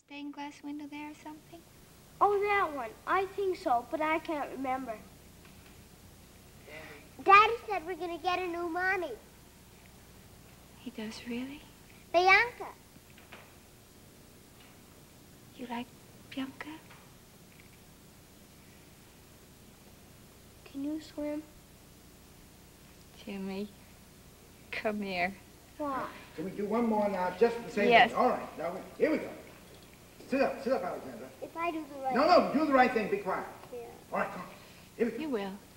stained glass window there or something? Oh, that one. I think so, but I can't remember. Daddy said we're going to get a new mommy. He does, really? Bianca. You like Bianca? Can you swim? Jimmy, come here. Why? Can we do one more now, just the same Yes. thing? All right, now, here we go. Sit up, Alexandra. If I do the right No, do the right thing, be quiet. Yeah. All right, come on. Here we go. You will.